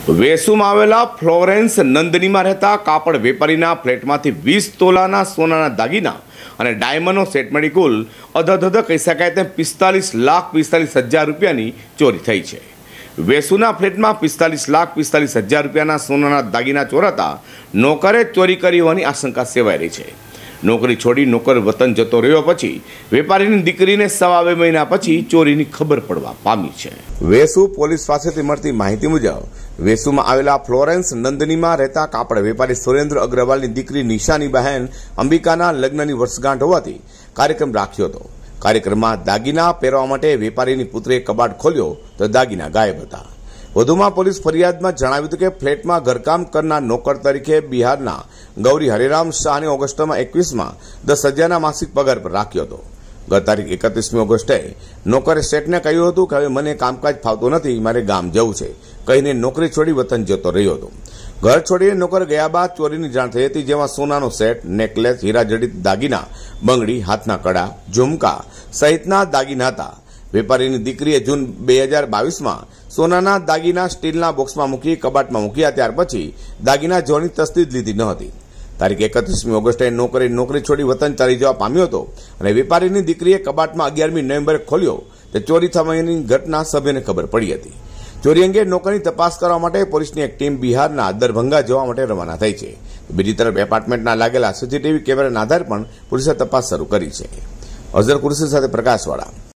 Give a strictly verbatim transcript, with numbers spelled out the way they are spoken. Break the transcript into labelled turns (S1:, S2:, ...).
S1: વેસુમાં આવેલા ફ્લોરેન્સ નંદનીમાં રહેતા કાપડ વેપારીના ફ્લેટમાંથી વીસ તોલાના સોનાના દાગીના અને ડાયમંડનો સેટ મળી કુલ અધધધ કહી શકાય તેમ પિસ્તાલીસ લાખ પિસ્તાલીસ હજાર રૂપિયાની ચોરી થઈ છે। વેસુના ફ્લેટમાં પિસ્તાલીસ લાખ પિસ્તાલીસ હજાર રૂપિયાના સોનાના દાગીના ચોરાતા નોકરે ચોરી કરી હોવાની આશંકા સેવાઈ રહી છે। નોકરી છોડી નોકર વતન જતો રહ્યો પછી વેપારીની દીકરીને સવા બે મહિના પછી ચોરીની ખબર પડવા પામી છે। વેસુ પોલીસ પાસેથી મળતી માહિતી મુજબ વેસુમાં આવેલા ફ્લોરેન્સ નંદનીમાં રહેતા કાપડ વેપારી સુરેન્દ્ર અગ્રવાલની દીકરી નિશાની બહેન અંબિકાના લગ્નની વર્ષગાંઠ હોવાથી કાર્યક્રમ રાખ્યો હતો। કાર્યક્રમમાં દાગીના પહેરવા માટે વેપારીની પુત્રીએ કબાટ ખોલ્યો તો દાગીના ગાયબ હતા। વધુમાં પોલીસ ફરિયાદમાં જણાવ્યું હતું કે ફ્લેટમાં ઘરકામ કરનાર નોકર તરીકે બિહારના ગૌરી હરિરામ શાહને ઓગસ્ટમાં એકવીસમાં દસ હજારના માસિક પગાર પર રાખ્યો હતો। ગત તારીખ એકત્રીસમી ઓગસ્ટે નોકરે શેઠને કહ્યું હતું કે હવે મને કામકાજ ફાવતું નથી, મારે ગામ જવું છે કહીને નોકરી છોડી વતન જતો રહ્યો હતો। ઘર છોડીને નોકર ગયા બાદ ચોરીની જાણ થઈ હતી, જેમાં સોનાનો સેટ, નેકલેસ, હીરા જડિત દાગીના, બંગડી, હાથના કડા, ઝુમકા સહિતના દાગીના હતા। વેપારીની દીકરીએ જૂન બે હજાર બાવીસમાં સોનાના દાગીના સ્ટીલના બોક્સમાં મૂકી કબાટમાં મૂક્યા, ત્યાર પછી દાગીના જોવાની તસ્દી લીધી ન હતી। તારીખ એકત્રીસમી ઓગસ્ટે નોકરી નોકરી છોડી વતન ચાલી જવા પામ્યો હતો અને વેપારીની દીકરીએ કબાટમાં અગિયારમી નવેમ્બરે ખોલ્યો તે ચોરી થવાની ઘટના સભ્યને ખબર પડી હતી। ચોરી અંગે નોકરીની તપાસ કરવા માટે પોલીસની એક ટીમ બિહારના દરભંગા જવા માટે રવાના થઈ છે। બીજી તરફ એપાર્ટમેન્ટના લાગેલા સીસીટીવી કેમેરાના આધારે પણ પોલીસે તપાસ શરૂ કરી છે। અઝર કુરેશી સાથે પ્રકાશવાળા।